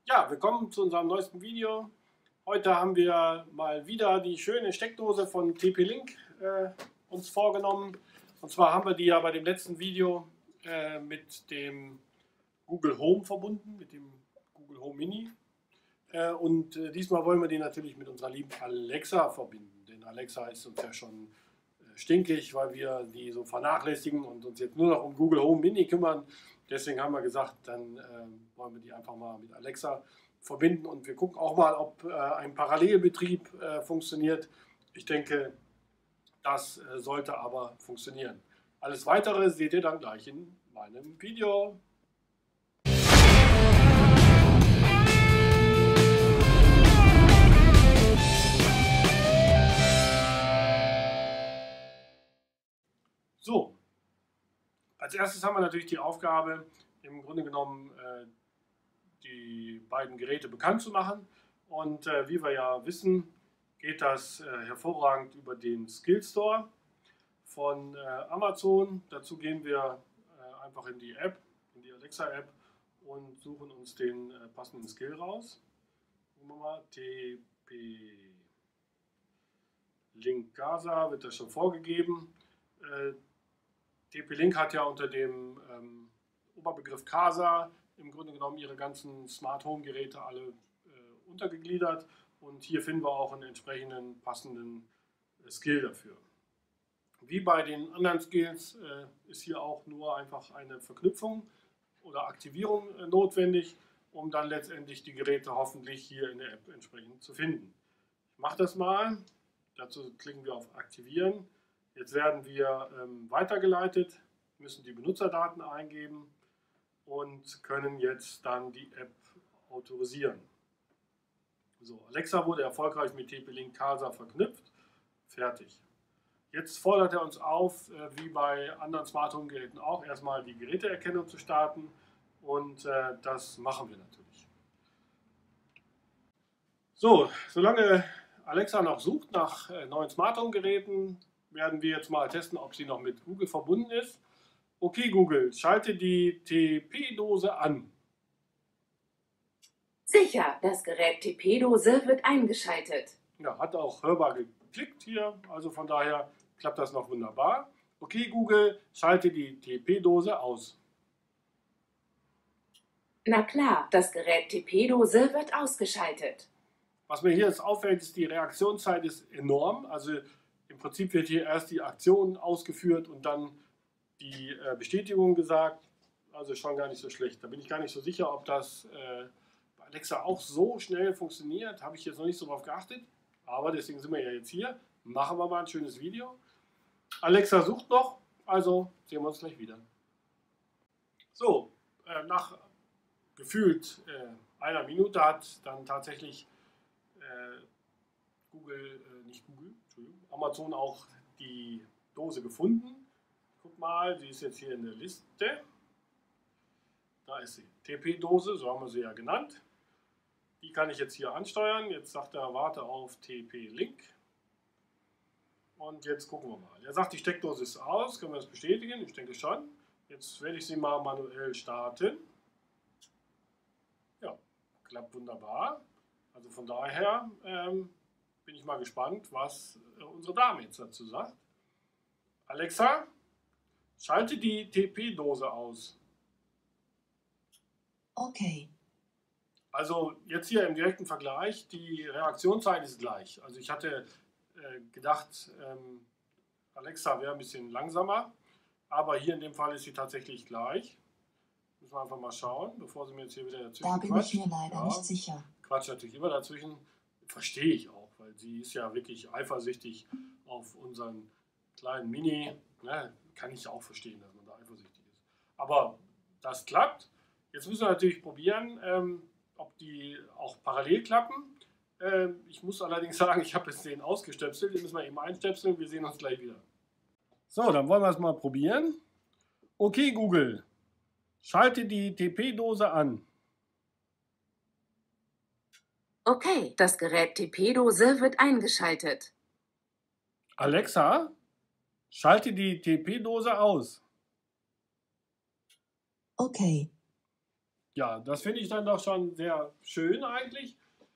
Ja, willkommen zu unserem neuesten Video. Heute haben wir mal wieder die schöne Steckdose von TP-Link uns vorgenommen. Und zwar haben wir die ja bei dem letzten Video mit dem Google Home verbunden, mit dem Google Home Mini. Diesmal wollen wir die natürlich mit unserer lieben Alexa verbinden. Denn Alexa ist uns ja schon stinkig, weil wir die so vernachlässigen und uns jetzt nur noch um Google Home Mini kümmern. Deswegen haben wir gesagt, dann wollen wir die einfach mal mit Alexa verbinden und wir gucken auch mal, ob ein Parallelbetrieb funktioniert. Ich denke, das sollte aber funktionieren. Alles Weitere seht ihr dann gleich in meinem Video. So, als erstes haben wir natürlich die Aufgabe, im Grunde genommen die beiden Geräte bekannt zu machen. Und wie wir ja wissen, geht das hervorragend über den Skill Store von Amazon. Dazu gehen wir einfach in die App, in die Alexa App und suchen uns den passenden Skill raus. Gucken wir mal, TP-Link Casa wird das schon vorgegeben. TP-Link hat ja unter dem Oberbegriff Casa im Grunde genommen ihre ganzen Smart Home Geräte alle untergegliedert und hier finden wir auch einen entsprechenden passenden Skill dafür. Wie bei den anderen Skills ist hier auch nur einfach eine Verknüpfung oder Aktivierung notwendig, um dann letztendlich die Geräte hoffentlich hier in der App entsprechend zu finden. Ich mache das mal, dazu klicken wir auf Aktivieren. Jetzt werden wir weitergeleitet, müssen die Benutzerdaten eingeben und können jetzt dann die App autorisieren. So, Alexa wurde erfolgreich mit TP-Link Casa verknüpft. Fertig. Jetzt fordert er uns auf, wie bei anderen Smart Home Geräten auch, erstmal die Geräteerkennung zu starten und das machen wir natürlich. So, solange Alexa noch sucht nach neuen Smart Home Geräten, werden wir jetzt mal testen, ob sie noch mit Google verbunden ist. Okay Google, schalte die TP-Dose an. Sicher, das Gerät TP-Dose wird eingeschaltet. Ja, hat auch hörbar geklickt hier, also von daher klappt das noch wunderbar. Okay Google, schalte die TP-Dose aus. Na klar, das Gerät TP-Dose wird ausgeschaltet. Was mir hier jetzt auffällt, ist, die Reaktionszeit ist enorm. Also im Prinzip wird hier erst die Aktion ausgeführt und dann die Bestätigung gesagt. Also schon gar nicht so schlecht. Da bin ich gar nicht so sicher, ob das bei Alexa auch so schnell funktioniert. Habe ich jetzt noch nicht so drauf geachtet. Aber deswegen sind wir ja jetzt hier. Machen wir mal ein schönes Video. Alexa sucht noch, also sehen wir uns gleich wieder. So, nach gefühlt einer Minute hat dann tatsächlich Amazon auch die Dose gefunden. Guck mal, sie ist jetzt hier in der Liste. Da ist sie, TP-Dose, so haben wir sie ja genannt. Die kann ich jetzt hier ansteuern. Jetzt sagt er, warte auf TP-Link. Und jetzt gucken wir mal. Er sagt, die Steckdose ist aus. Können wir das bestätigen? Ich denke schon. Jetzt werde ich sie mal manuell starten. Ja, klappt wunderbar. Also von daher bin ich mal gespannt, was unsere Dame jetzt dazu sagt. Alexa, schalte die TP-Dose aus. Okay. Also jetzt hier im direkten Vergleich, die Reaktionszeit ist gleich. Also ich hatte gedacht, Alexa wäre ein bisschen langsamer, aber hier in dem Fall ist sie tatsächlich gleich. Müssen wir einfach mal schauen, bevor sie mir jetzt hier wieder dazwischen quatscht. Da bin ich mir leider nicht sicher. Quatsch natürlich immer dazwischen. Verstehe ich auch, weil sie ist ja wirklich eifersüchtig auf unseren kleinen Mini. Ne, kann ich auch verstehen, dass man da eifersüchtig ist. Aber das klappt. Jetzt müssen wir natürlich probieren, ob die auch parallel klappen. Ich muss allerdings sagen, ich habe jetzt den ausgestöpselt. Den müssen wir eben einstöpseln. Wir sehen uns gleich wieder. So, dann wollen wir es mal probieren. Okay, Google, schalte die TP-Dose an. Okay, das Gerät TP-Dose wird eingeschaltet. Alexa, schalte die TP-Dose aus. Okay. Ja, das finde ich dann doch schon sehr schön eigentlich,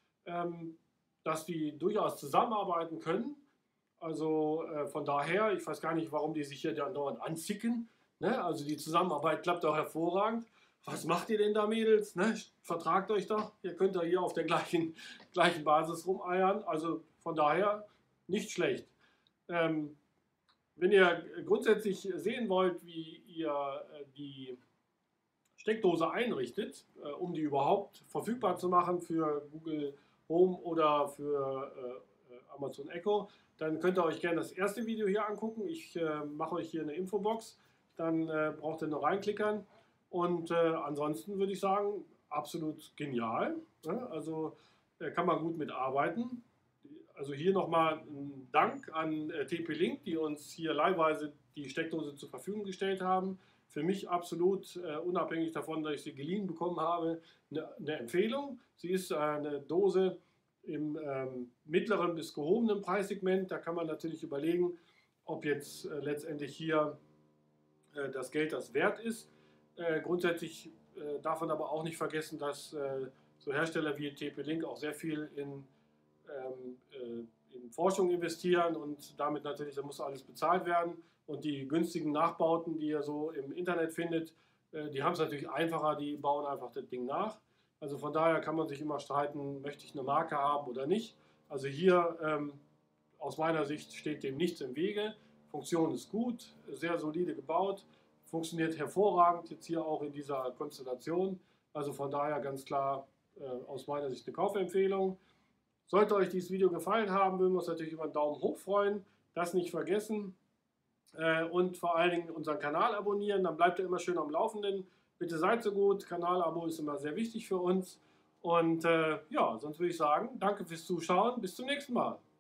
dass die durchaus zusammenarbeiten können. Also von daher, ich weiß gar nicht, warum die sich hier dann dauernd anzicken. Ne? Also die Zusammenarbeit klappt auch hervorragend. Was macht ihr denn da, Mädels? Ne? Vertragt euch doch. Ihr könnt ja hier auf der gleichen Basis rumeiern. Also von daher nicht schlecht. Wenn ihr grundsätzlich sehen wollt, wie ihr die Steckdose einrichtet, um die überhaupt verfügbar zu machen für Google Home oder für Amazon Echo, dann könnt ihr euch gerne das erste Video hier angucken. Ich mache euch hier eine Infobox, dann braucht ihr nur reinklickern. Und ansonsten würde ich sagen, absolut genial. Ne? Also kann man gut mitarbeiten. Also hier nochmal ein Dank an TP-Link, die uns hier leihweise die Steckdose zur Verfügung gestellt haben. Für mich absolut, unabhängig davon, dass ich sie geliehen bekommen habe, eine Empfehlung. Sie ist eine Dose im mittleren bis gehobenen Preissegment. Da kann man natürlich überlegen, ob jetzt letztendlich hier das Geld das wert ist. Grundsätzlich darf man aber auch nicht vergessen, dass so Hersteller wie TP-Link auch sehr viel in Forschung investieren und damit natürlich, da muss alles bezahlt werden. Und die günstigen Nachbauten, die ihr so im Internet findet, die haben es natürlich einfacher, die bauen einfach das Ding nach. Also von daher kann man sich immer streiten, möchte ich eine Marke haben oder nicht. Also hier aus meiner Sicht steht dem nichts im Wege. Funktion ist gut, sehr solide gebaut, funktioniert hervorragend, jetzt hier auch in dieser Konstellation. Also von daher ganz klar aus meiner Sicht eine Kaufempfehlung. Sollte euch dieses Video gefallen haben, würden wir uns natürlich über einen Daumen hoch freuen. Das nicht vergessen. Und vor allen Dingen unseren Kanal abonnieren, dann bleibt ihr immer schön am Laufenden. Bitte seid so gut, Kanalabo ist immer sehr wichtig für uns. Und ja, sonst würde ich sagen, danke fürs Zuschauen, bis zum nächsten Mal.